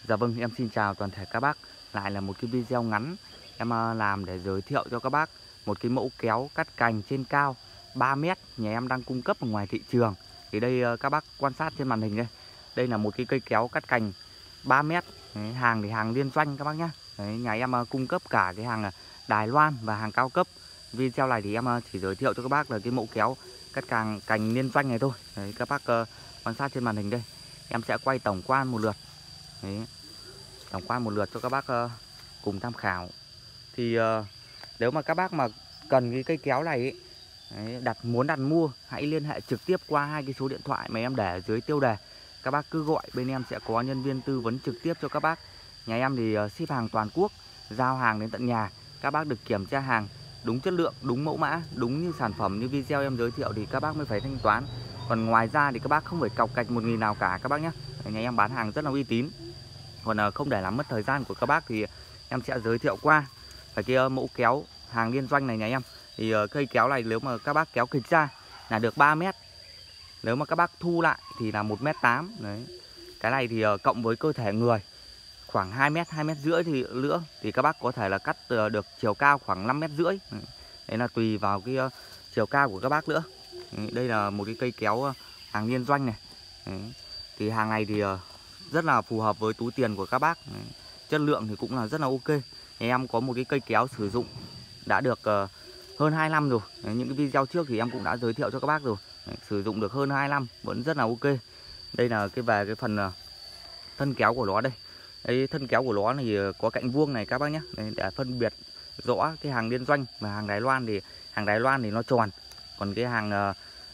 Dạ vâng, em xin chào toàn thể các bác. Lại là một cái video ngắn em làm để giới thiệu cho các bác một cái mẫu kéo cắt cành trên cao 3 mét nhà em đang cung cấp ở ngoài thị trường. Thì đây các bác quan sát trên màn hình đây. Đây là một cái cây kéo cắt cành 3 mét. Đấy, hàng thì hàng liên doanh các bác nhé. Đấy, nhà em cung cấp cả cái hàng Đài Loan và hàng cao cấp. Video này thì em chỉ giới thiệu cho các bác là cái mẫu kéo cắt cành liên doanh này thôi. Đấy, các bác quan sát trên màn hình đây. Em sẽ quay tổng quan một lượt. Đấy, tổng quan một lượt cho các bác cùng tham khảo. Thì nếu mà các bác mà cần cái cây kéo này ấy, đấy, muốn đặt mua, hãy liên hệ trực tiếp qua hai cái số điện thoại mà em để ở dưới tiêu đề. Các bác cứ gọi, bên em sẽ có nhân viên tư vấn trực tiếp cho các bác. Nhà em thì ship hàng toàn quốc, giao hàng đến tận nhà. Các bác được kiểm tra hàng đúng chất lượng, đúng mẫu mã, đúng như sản phẩm như video em giới thiệu thì các bác mới phải thanh toán. Còn ngoài ra thì các bác không phải cọc cạch 1.000 nào cả các bác nhé. Nhà em bán hàng rất là uy tín. Còn không để làm mất thời gian của các bác thì em sẽ giới thiệu qua cái mẫu kéo hàng liên doanh này nhà em. Thì cây kéo này nếu mà các bác kéo kịch ra là được 3 mét. Nếu mà các bác thu lại thì là 1m8. Đấy. Cái này thì cộng với cơ thể người khoảng 2 mét, 2,5 mét thì nữa thì các bác có thể là cắt được chiều cao khoảng 5,5 mét. Đấy là tùy vào cái chiều cao của các bác nữa. Đấy, đây là một cái cây kéo hàng liên doanh này. Đấy. Thì hàng này thì rất là phù hợp với túi tiền của các bác. Đấy. Chất lượng thì cũng là rất là ok. Thì em có một cái cây kéo sử dụng đã được hơn 2 năm rồi. Đấy, những cái video trước thì em cũng đã giới thiệu cho các bác rồi. Đấy, sử dụng được hơn 2 năm vẫn rất là ok. Đây là về cái phần thân kéo của nó đây. Đây, thân kéo của nó thì có cạnh vuông này các bác nhé. Đấy, để phân biệt rõ cái hàng liên doanh và hàng Đài Loan thì hàng Đài Loan thì nó tròn. Còn cái hàng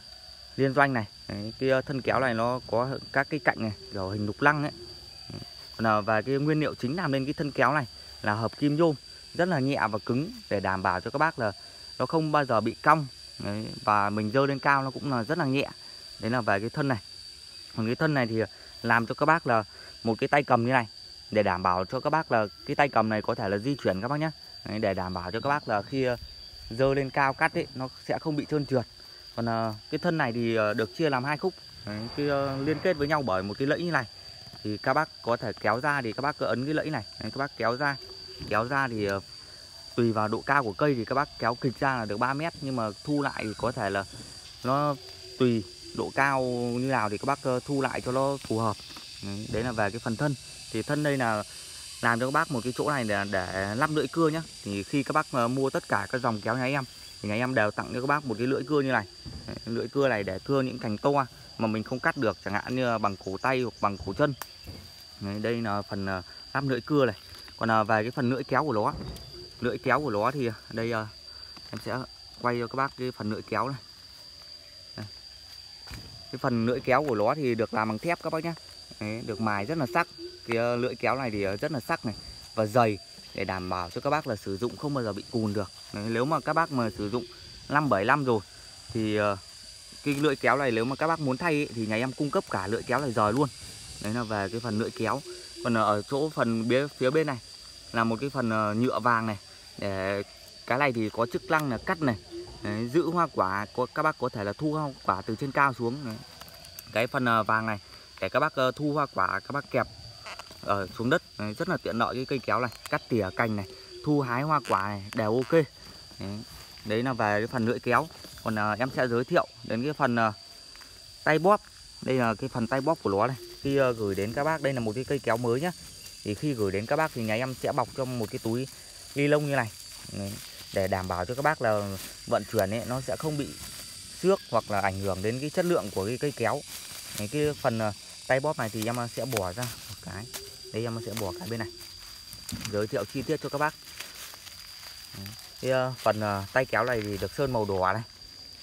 liên doanh này, đấy, cái thân kéo này nó có các cái cạnh này kiểu hình lục lăng ấy. Còn và cái nguyên liệu chính làm nên cái thân kéo này là hợp kim nhôm, rất là nhẹ và cứng để đảm bảo cho các bác là nó không bao giờ bị cong. Đấy, và mình dơ lên cao nó cũng là rất là nhẹ. Đấy là về cái thân này. Còn cái thân này thì làm cho các bác là một cái tay cầm như này để đảm bảo cho các bác là cái tay cầm này có thể là di chuyển các bác nhé. Đấy, để đảm bảo cho các bác là khi dơ lên cao cắt ấy nó sẽ không bị trơn trượt. Còn cái thân này thì được chia làm hai khúc. Đấy, cái liên kết với nhau bởi một cái lẫy như này. Thì các bác có thể kéo ra thì các bác cứ ấn cái lẫy này. Đấy, các bác kéo ra. Kéo ra thì tùy vào độ cao của cây thì các bác kéo kịch ra là được 3 mét. Nhưng mà thu lại thì có thể là nó tùy độ cao như nào thì các bác thu lại cho nó phù hợp. Đấy là về cái phần thân. Thì thân đây là làm cho các bác một cái chỗ này để lắp lưỡi cưa nhá. Thì khi các bác mua tất cả các dòng kéo nhà em thì nhà em đều tặng cho các bác một cái lưỡi cưa như này. Đấy, lưỡi cưa này để cưa những cành to mà mình không cắt được, chẳng hạn như bằng cổ tay hoặc bằng cổ chân. Đấy, đây là phần lắp lưỡi cưa này. Còn về cái phần lưỡi kéo của nó, lưỡi kéo của nó thì đây em sẽ quay cho các bác cái phần lưỡi kéo này. Đây. Cái phần lưỡi kéo của nó thì được làm bằng thép các bác nhé. Đấy, được mài rất là sắc. Cái lưỡi kéo này thì rất là sắc này và dày để đảm bảo cho các bác là sử dụng không bao giờ bị cùn được. Đấy, nếu mà các bác mà sử dụng 5-7 năm rồi thì cái lưỡi kéo này nếu mà các bác muốn thay ấy, thì nhà em cung cấp cả lưỡi kéo này rời luôn. Đấy là về cái phần lưỡi kéo. Còn ở chỗ phần phía bên này là một cái phần nhựa vàng này, để cái này thì có chức năng là cắt này. Đấy, giữ hoa quả, các bác có thể là thu hoa quả từ trên cao xuống. Đấy. Cái phần vàng này để các bác thu hoa quả, các bác kẹp ở xuống đất. Đấy, rất là tiện lợi cái cây kéo này, cắt tỉa cành này, thu hái hoa quả này đều ok. Đấy là về cái phần lưỡi kéo. Còn em sẽ giới thiệu đến cái phần tay bóp. Đây là cái phần tay bóp của nó này. Khi gửi đến các bác, đây là một cái cây kéo mới nhá. Thì khi gửi đến các bác thì nhà em sẽ bọc trong một cái túi ni lông như này. Đấy, để đảm bảo cho các bác là vận chuyển ấy nó sẽ không bị xước hoặc là ảnh hưởng đến cái chất lượng của cái cây kéo. Đấy, cái phần tay bóp này thì em sẽ bỏ ra một cái. Đây em sẽ bỏ cái bên này, giới thiệu chi tiết cho các bác. Đấy, cái phần tay kéo này thì được sơn màu đỏ này.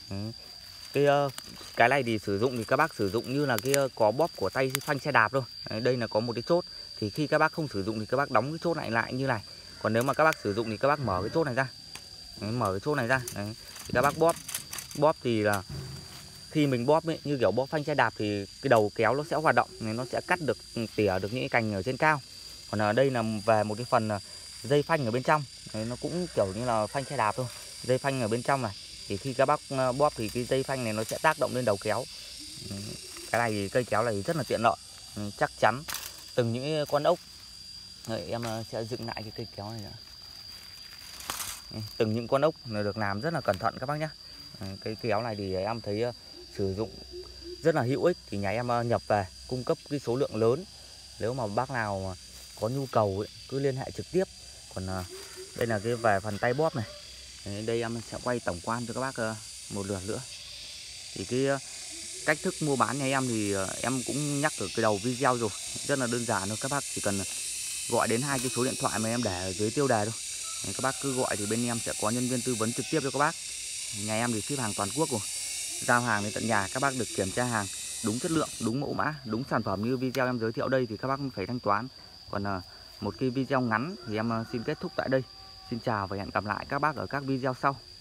Đấy, cái này thì sử dụng thì các bác sử dụng như là cái có bóp của tay phanh xe đạp thôi. Đấy, đây là có một cái chốt. Thì khi các bác không sử dụng thì các bác đóng cái chốt này lại như này. Còn nếu mà các bác sử dụng thì các bác mở cái chốt này ra. Đấy, mở cái chốt này ra. Đấy, thì các bác bóp. Bóp thì là khi mình bóp ấy, như kiểu bóp phanh xe đạp thì cái đầu kéo nó sẽ hoạt động, nó sẽ cắt được, tỉa được những cái cành ở trên cao. Còn ở đây là về một cái phần dây phanh ở bên trong. Đấy, nó cũng kiểu như là phanh xe đạp thôi. Dây phanh ở bên trong này. Thì khi các bác bóp thì cái dây phanh này nó sẽ tác động lên đầu kéo. Cái này thì cây kéo này rất là tiện lợi. Chắc chắn từng những con ốc Rồi em sẽ dựng lại cái cây kéo này nữa. Từng những con ốc được làm rất là cẩn thận các bác nhé. Cái kéo này thì em thấy sử dụng rất là hữu ích, thì nhà em nhập về cung cấp cái số lượng lớn. Nếu mà bác nào có nhu cầu ấy, cứ liên hệ trực tiếp. Còn đây là cái về phần tay bóp này. Đây em sẽ quay tổng quan cho các bác một lượt nữa. Thì cái cách thức mua bán nhà em thì em cũng nhắc ở cái đầu video rồi, rất là đơn giản thôi. Các bác chỉ cần gọi đến 2 cái số điện thoại mà em để ở dưới tiêu đề thôi. Các bác cứ gọi thì bên em sẽ có nhân viên tư vấn trực tiếp cho các bác. Nhà em thì ship hàng toàn quốc rồi, giao hàng đến tận nhà. Các bác được kiểm tra hàng đúng chất lượng, đúng mẫu mã, đúng sản phẩm như video em giới thiệu đây thì các bác phải thanh toán. Còn một cái video ngắn thì em xin kết thúc tại đây. Xin chào và hẹn gặp lại các bác ở các video sau.